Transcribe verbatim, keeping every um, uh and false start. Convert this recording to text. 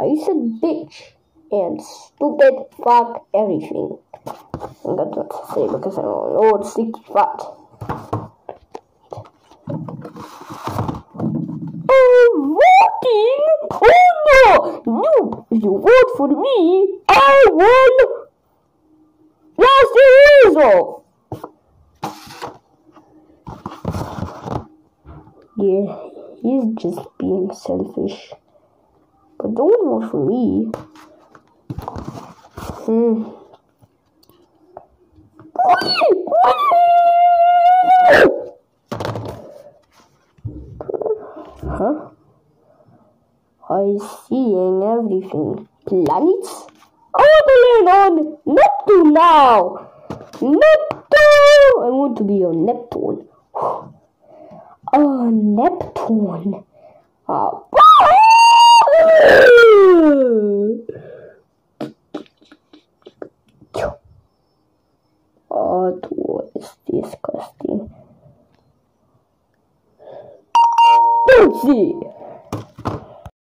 He's a bitch and stupid fuck everything. I got what to say because I'm an old sticky fat. I'm voting! Oh no! No! If you vote for me, I won! Last year's off! Yeah, he's just being selfish. But don't vote for me. Hmm. Huh? I'm seeing everything. Planets? Oh, the land on Neptune now! Neptune! I want to be on Neptune. Oh, Neptune. Oh. Oh, it was disgusting. Don't see.